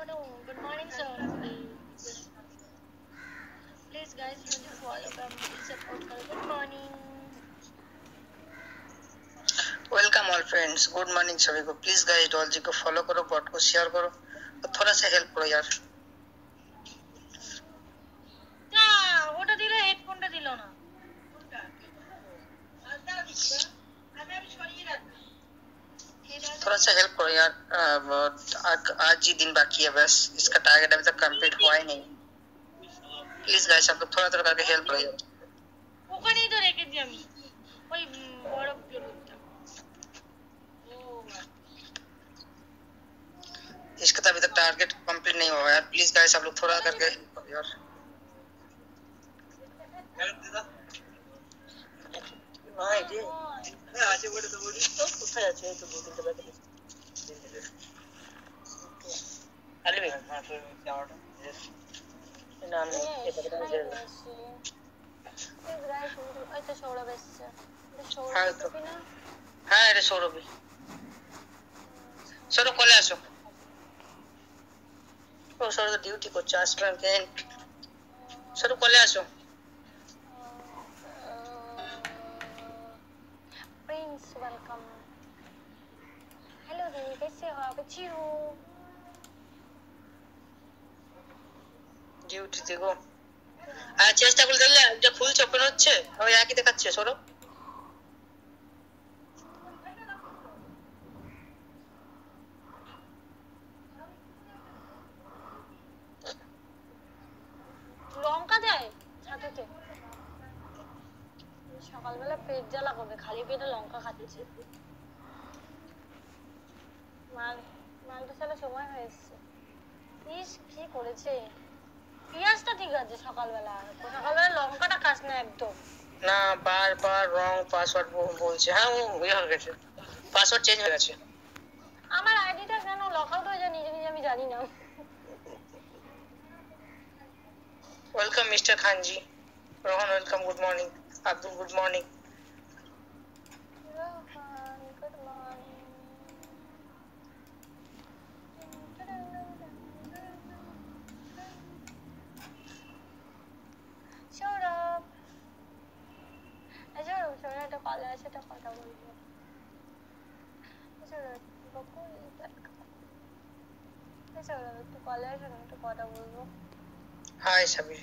Good morning, sir. Please, guys, मुझे follow कर, मुझे support करो. Good morning. Welcome all friends, good morning सभी को। प्लीज गाइस डॉल जी को फॉलो करो, बॉट को शेयर करो और थोड़ा सा हेल्प करो यार। ওটা দিলে হেডফোনটা দিল না। थोड़ा सा हेल्प करो यार। आज ही दिन बाकी है, बस इसका टारगेट अभी तक कंप्लीट हुआ ही नहीं। प्लीज गाइस आप लोग थोड़ा थोड़ा करके हेल्प करो यार। ওখানেই তো রেখেছি আমি ওই বড় প্লেটটা। इसका तो अभी तक टारगेट कंप्लीट नहीं हुआ यार। प्लीज गाइस आप लोग थोड़ा करके हेल्प करो यार। नहीं जी, आज बोले तो बोली तो কোথায় আছে? এই তো দু তিনটা ব্যাগ আছে। আলি ভাই হ্যাঁ তো যাওয়াটা না আমি এটা কথা বলছি। প্লিজ গাইস ওই তো সৌরভ এসছে। হ্যাঁ তো সৌরভ না? হ্যাঁ এটা সৌরভী। সৌরভ কলে আসো। ও সৌরভ তো ডিউটি করছে, আসবেন কেন? সৌরভ কলে আসো। Prince, welcome. Hello, Dee. कैसे हो आप? अच्छी हो? ডিউটি দেখো। আর চেষ্টা করে দেখলে এটা খুলছে, ওপেন হচ্ছে, ওই একই দেখাচ্ছে সৌরভ। লঙ্কা দেয় ছাতুতে। সকালবেলা পেট জ্বালা করবে, খালি পেটে লঙ্কা খাচ্ছে। মালটা সালে সময় হয়ে এসছে। ইস কি করেছে? পেঁয়াজটা ঠিক আছে সকালবেলা, সকালবেলা লঙ্কাটা খাস না একদম। না বারবার রং পাসওয়ার্ড বলছে। হ্যাঁ ও হয়ে গেছে, পাসওয়ার্ড চেঞ্জ হয়ে গেছে। আমার আইডিটা কেন লক আউট হয়ে যায় নিজে নিজে আমি জানি না। Welcome mister Khanji. Rohan welcome, good morning. Abdul good morning. Good morning. Saurav Saurav একটা কলে আছে, একটা কথা বলবো। সৌরভ একটু কলে আসো না, একটু কথা বলবো। হাই সাবির।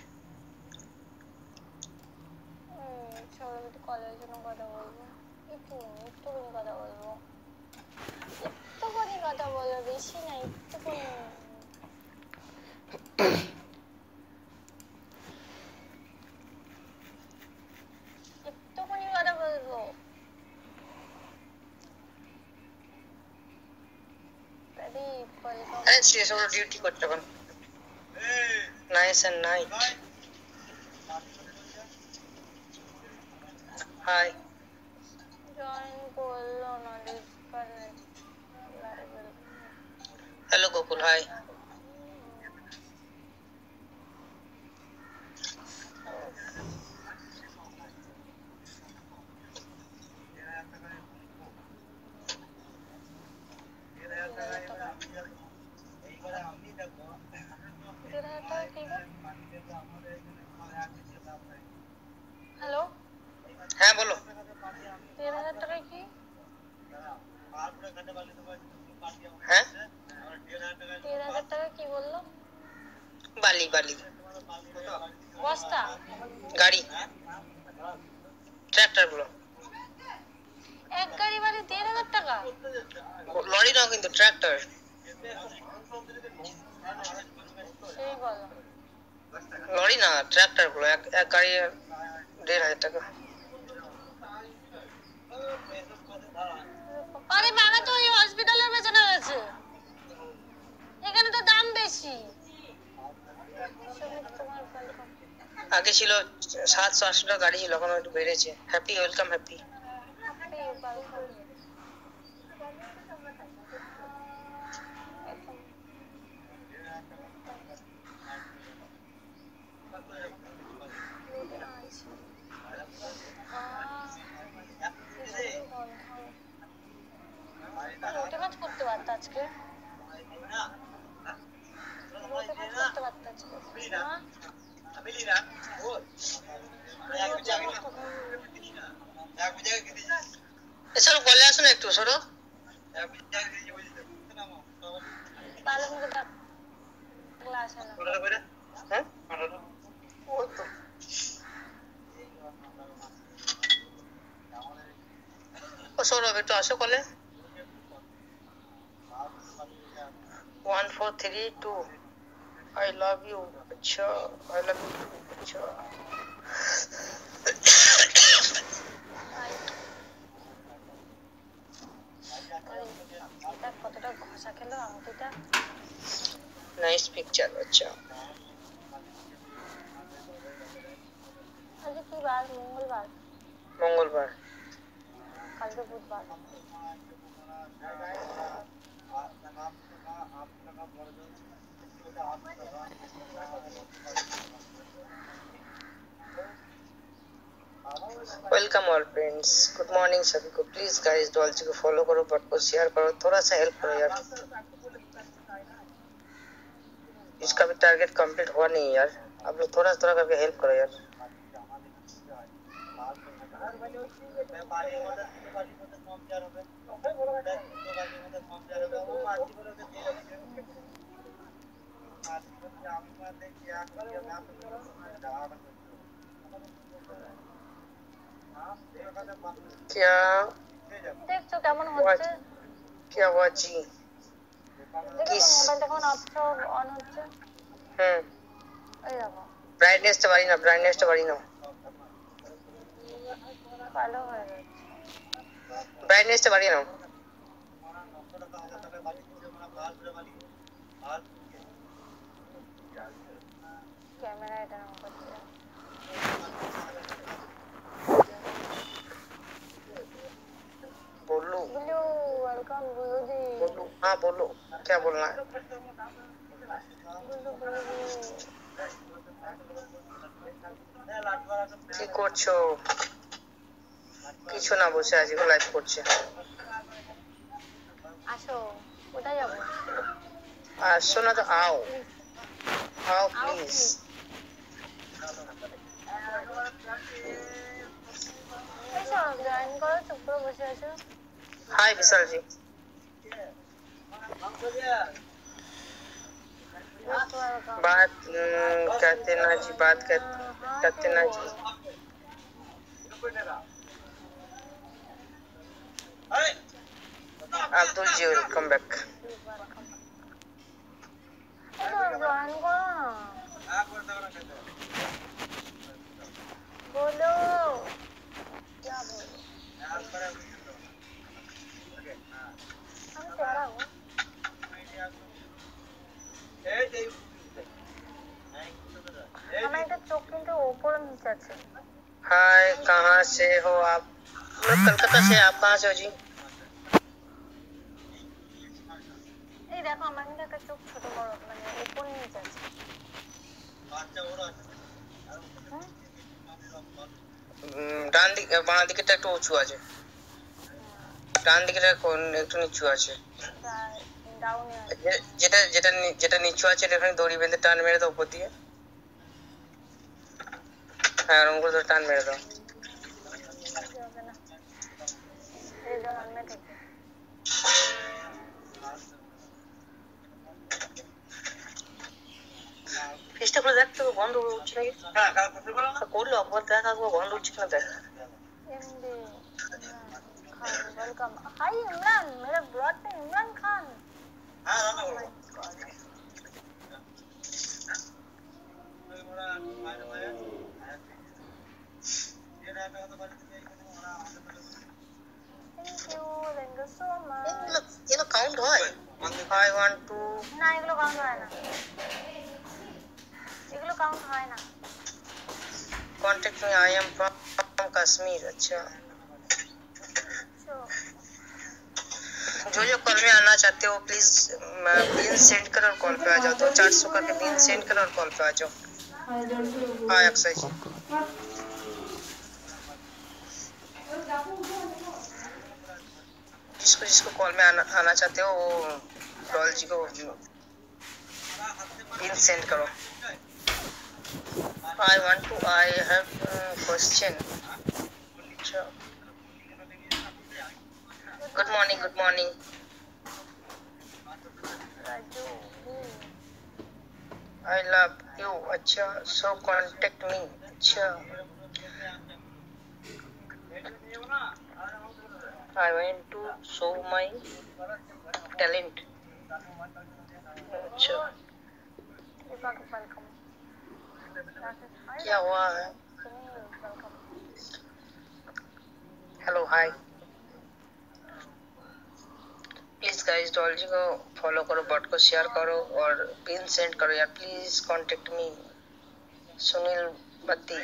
সৌরভ একটু কলে আসো না, কথা বলবো। একটুখানি কথা বলবো, একটুখানি কথা বলবো, বেশি না, একটুখানি। একটুখানি কথা বলবো। হ্যাঁ শেষ হলো, ডিউটি করতে এখন। Nice and night. Hi. Join করলো না, disconnect. Hello Gokul, hi. Hello, হ্যাঁ বলো। 13,000 টাকায় কি? হ্যাঁ 13,000 টাকা কি বললো? বালি বালি বস্তা? গাড়ি, ট্রাক্টর গুলো। এক গাড়ি বাড়ি 13,000 টাকা? লরি নাও কিন্তু ট্রাক্টর। সেই বলো। লরি না, ট্রাক্টর গুলো। এক গাড়ি 1,500 টাকা। আরে বাবা তো ওই হসপিটালের পেছনে আছে, এখানে তো দাম বেশি। আগে ছিল 700-800 টাকা গাড়ি ছিল, এখন একটু বেড়েছে। Happy welcome, happy. রুটি মাছ করতে পারত আজকে। ওতে কাজ করতে পারতাম না। সরো বলে আসো না একটু সরো। তাহলে মুখে ডাকলা আসে না। হ্যাঁ ওই তো ও সৌরভ একটু আসো কলে। 1432 I love you अच्छा I love you too अच्छा এটা কতটা ঘষা খেলো আংটিটা। नाइस पिक्चर अच्छा আজকে কি বার? মঙ্গলবার। मंगलवार কালকে বুধবার। Welcome all friends good morning सभी को प्लीज गाइस डॉल्ची को फॉलो करो बट को शेयर करो थोड़ा सा हेल्प करो यार इसका भी टारगेट कंप्लीट हुआ नहीं यार आप लोग थोड़ा थोड़ा करके हेल्प करो यार क्या দেখছো কেমন হচ্ছে? क्या हुआ जी দেখো মোবাইলটা কেমন অন হচ্ছে। এই দেখো ब्राइटनेस तो बारी ना কালো হয়ে গেছে। ब्राइटनेस तो बारी ना ক্যামেরা এটা অন করছে। बोलो ब्लू वेलकम बुजुदी। बोलो हाँ बोलो क्या बोलना है কি করছো কিছু না বসে আছি লাইভ করছে আসো কোথায় যাবো? আসো না তো आओ आओ प्लीज এসো জয়েন করো চুপ করে বসে আছো। हाय विशाल जी बात कहते ना जी बात कहते ना जी Abdul ji welcome back join করো না। बोलो क्या बोलो? हम तेरा हूँ। हमारे तो चौक किंतु ऊपर नीचे আছে। हाय कहाँ से हो आप मैं कलकत्ता से आप कहाँ से हो जी এই দেখো আমার কিন্তু একটা চোখ ছোট বড় মানে উপর নিচে আছে। ডান দিকে বাঁ দিকেটা একটু উঁচু আছে ডান দিকেটা একটু নিচু আছে ডাউনে আছে। যেটা যেটা যেটা নিচু আছে এখানে দড়ি বেঁধে টান মেরে দাও উপর দিয়ে হ্যাঁ ওরকম করে টান মেরে দাও হবে না এই জন্য আমি থেকে ফিসটা খুলে দেখ তো বন্ধ হচ্ছে নাকি হ্যাঁ কাল করতে বলো না করলে অপর দেখা থাকবো বন্ধ হচ্ছে না দেখ MD Khan welcome hi Imran मेरा ब्रॉड पे इमरान खान हां राना बोलो थैंक यू सो मच ये तो काउंट হয় I want to না এগুলো কাউন্ট হয় না এগুলো কাউন্ট হয় না contact me I am from Kashmir अच्छा जो कॉल में आना चाहते हो प्लीज बिन सेंड करो और कॉल पे आ जाओ 200-400 करके बिन सेंड करो और कॉल पे आ जाओ हाँ अक्षय जी जिसको जिसको कॉल में आना चाहते हो वो डॉल जी को पिन सेंड करो। I have question। अच्छा, good morning, good morning. Raju, I love you। अच्छा, so contact me। अच्छा, I want to show my talent। अच्छा, दीपक वेलकम। क्या हुआ है? Sunil welcome. Hello, hi. Please guys डॉलजी को फॉलो करो, बॉट को शेयर करो और पिन सेंड करो यार। प्लीज कांटेक्ट मी सुनील बत्ती।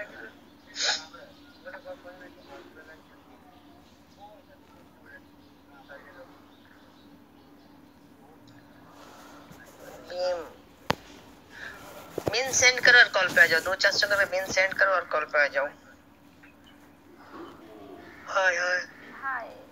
बिन सेंड करो और कॉल पे आ जाओ। 2-4 का बिन सेंड करो और कॉल पे आ जाओ। हाय हाय हाय।